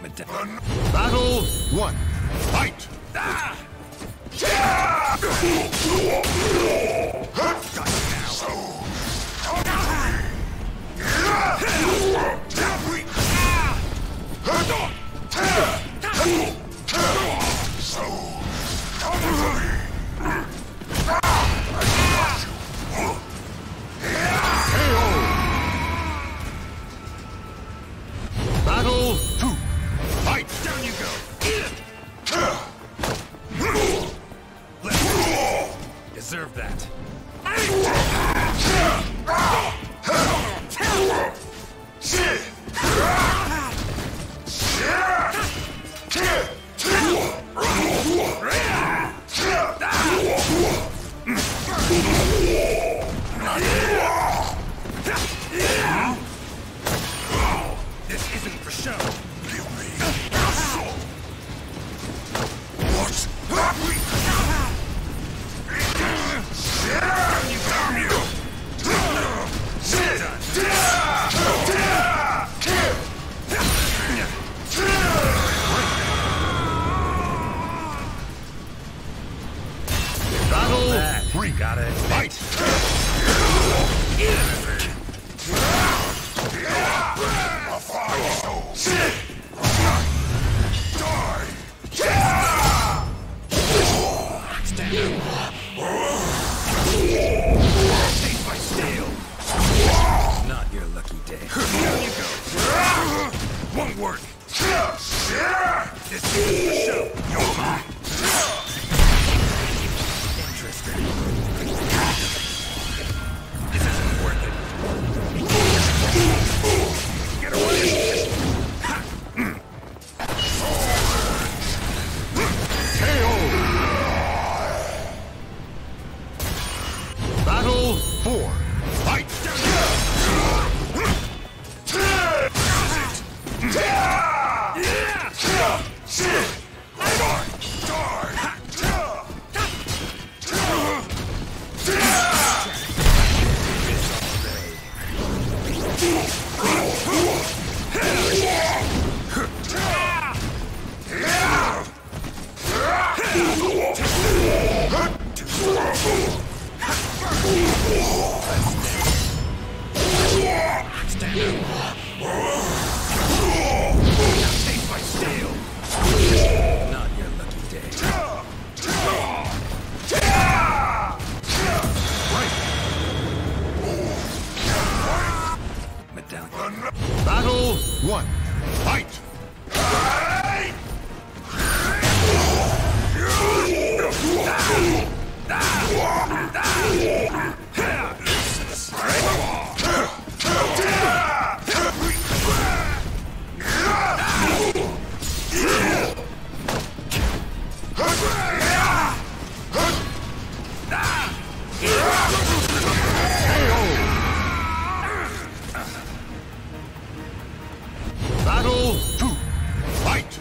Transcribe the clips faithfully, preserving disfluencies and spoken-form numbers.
Battle one. Fight! Ah! Battle two. Fight! Down you go! Deserve that. This isn't for show. Give me. What? Battle three. Got it. Fight. Stand up. Chased by steel. Not your lucky day. Down you go. Won't work. This isn't the show. You're mine. Interesting. This isn't worth it. Get away. K O. Battle four. Fight! Stand up. Chased by steel. Not your lucky day. Right. Medallion. Battle one. Fight! Battle two. Fight!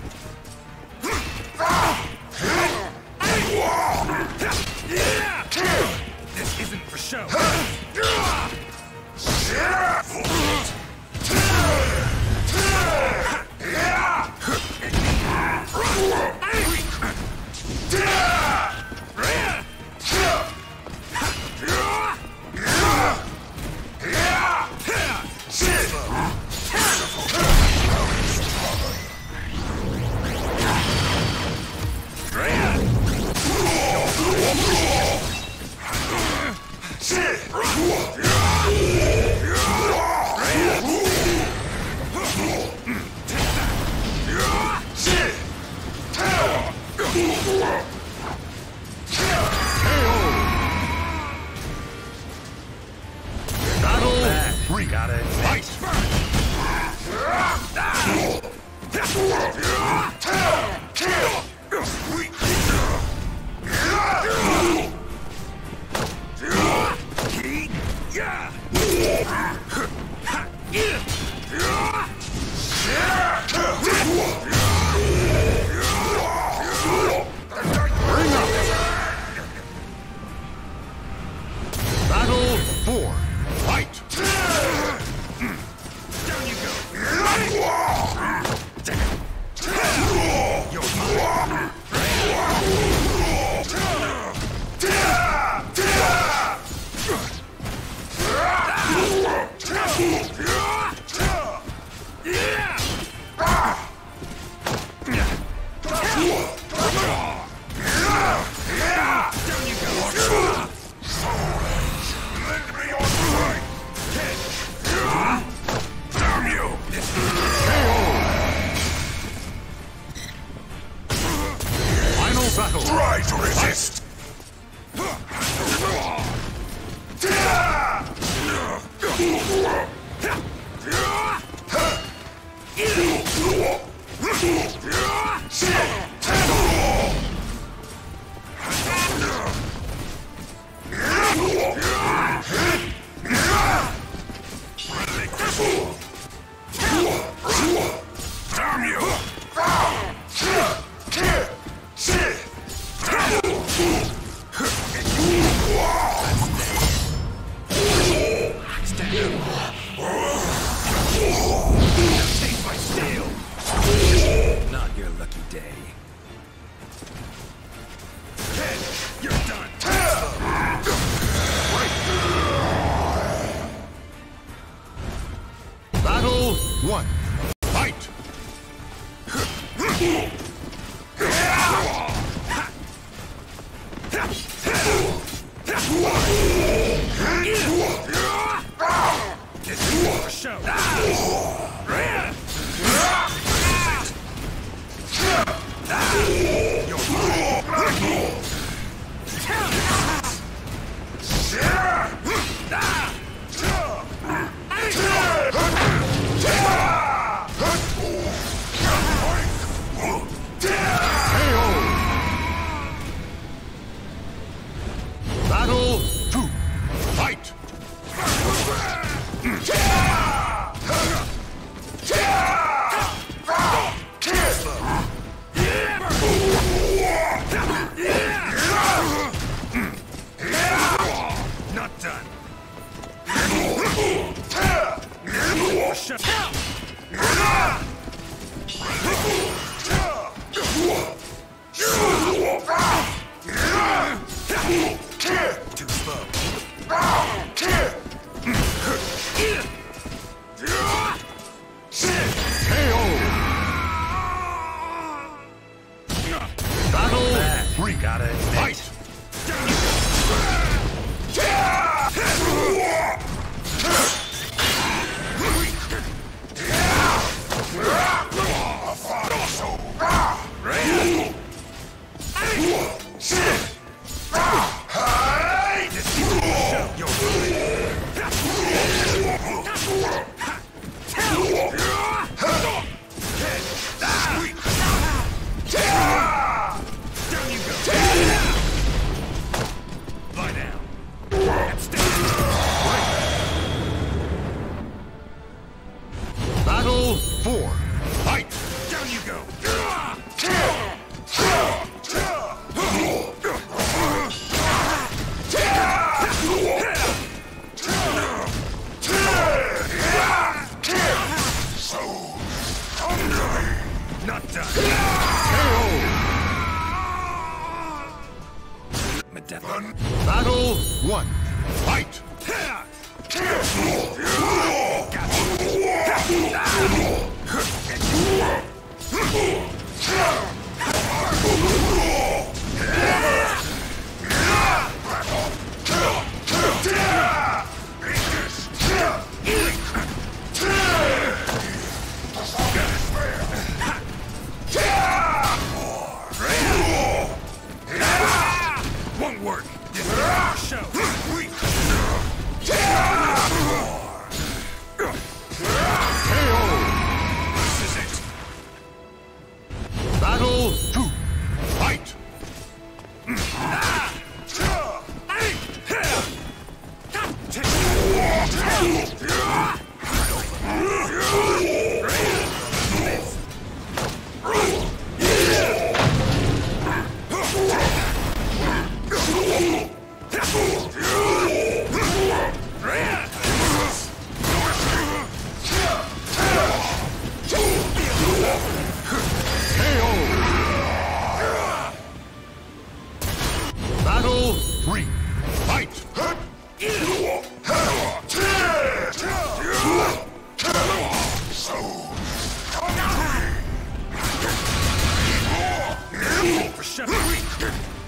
This isn't for show. Battle three. Got it. Fight! Yeah! This is for show. Battle two. Fight! Not done. Shut up. Too slow. Battle three. Gotta admit. Fight! Lie down. And stay. Battle four. Fight! Down you go. Not done. Medevil. Battle one. Fight! Won't work. This is our show. This is it. Battle two. Fight! Battle three. Fight! For sure.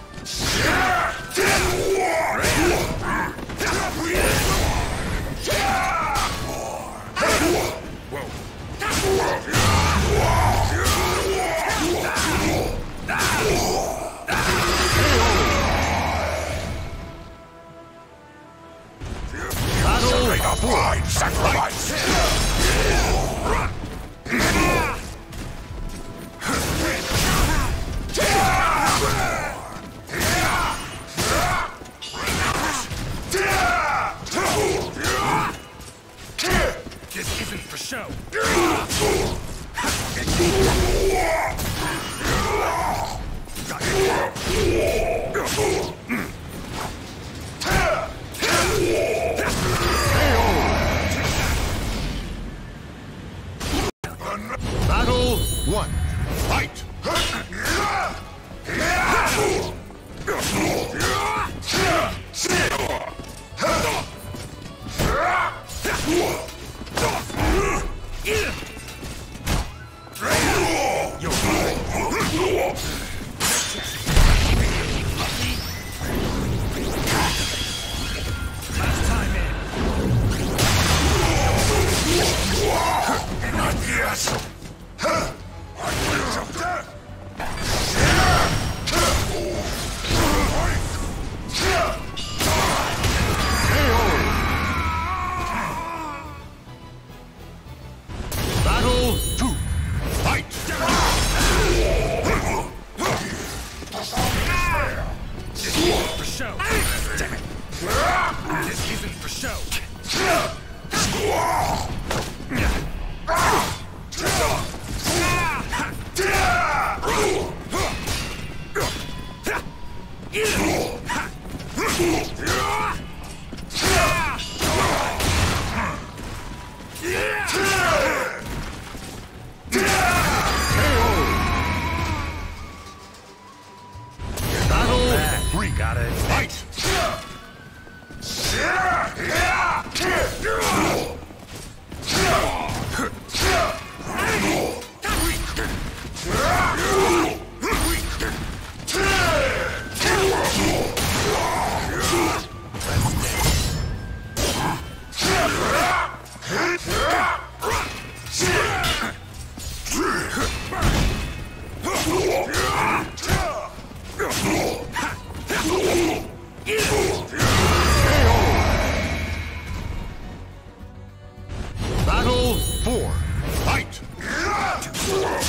Battle four. Sacrifice! This isn't for show. Battle one. Fight! You're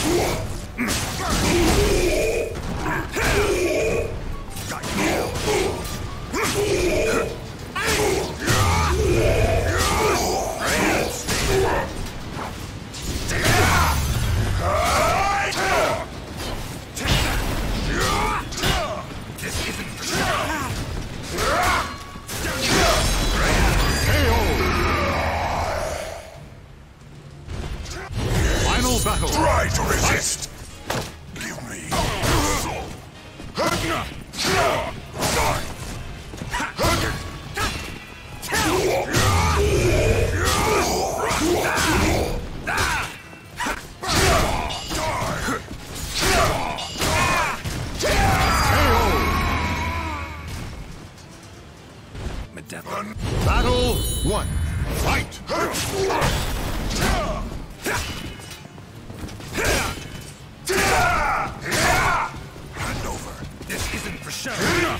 Battle. Try to resist. Give me. Battle one. Fight. Hand over. This isn't for show.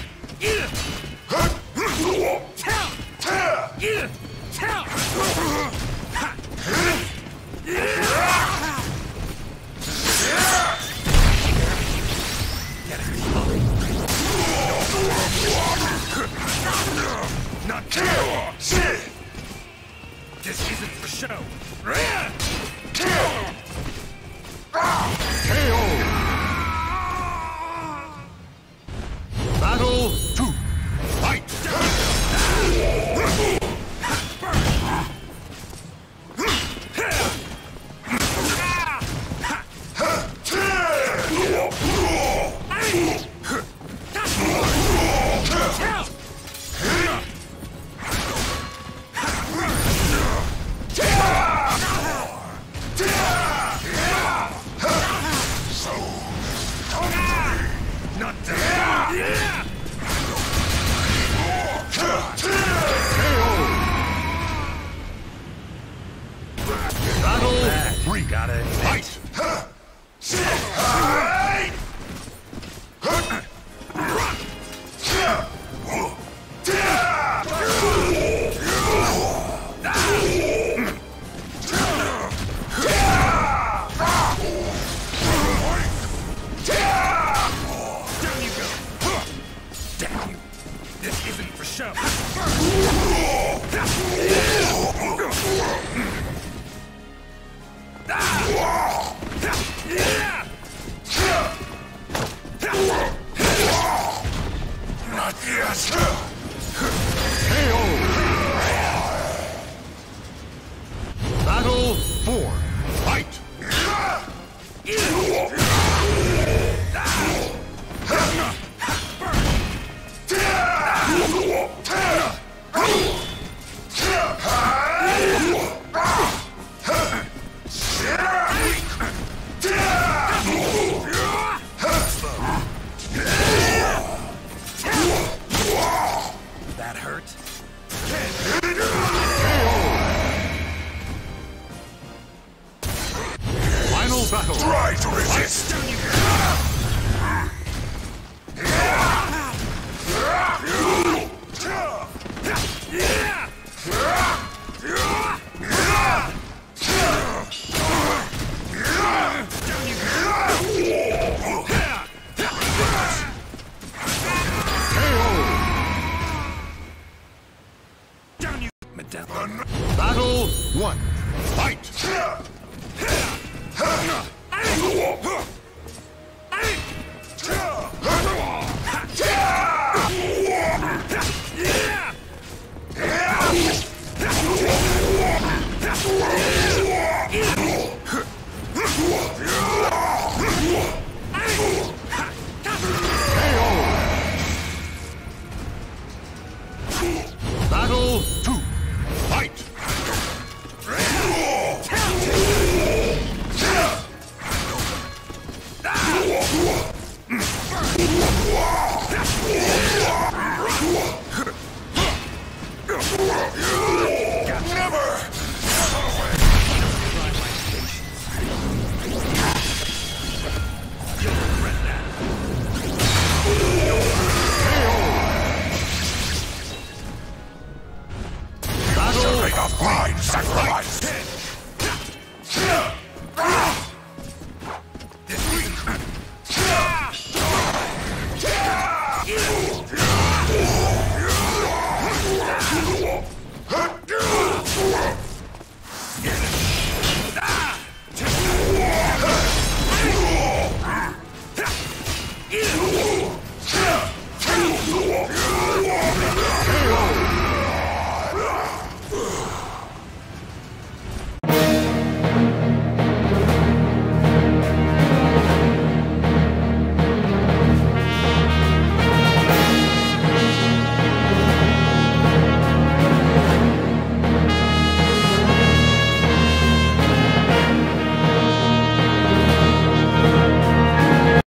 Not this isn't for show. K O. Battle two. Fight. Not that. Battle three. Got it. Fight. This isn't for show. Not yet. K O. Battle four. Fight. That hurt. Final battle. Try to resist. Battle one. Fight.